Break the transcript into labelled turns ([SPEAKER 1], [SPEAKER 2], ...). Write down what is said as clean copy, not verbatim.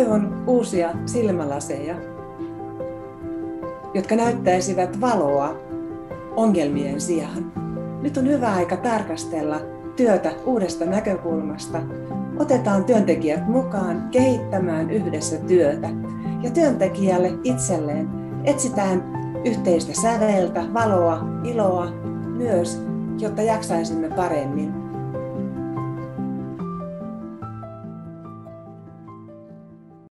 [SPEAKER 1] Toivon uusia silmälaseja, jotka näyttäisivät valoa ongelmien sijaan. Nyt on hyvä aika tarkastella työtä uudesta näkökulmasta. Otetaan työntekijät mukaan kehittämään yhdessä työtä. Ja työntekijälle itselleen etsitään yhteistä säveltä, valoa, iloa myös, jotta jaksaisimme paremmin.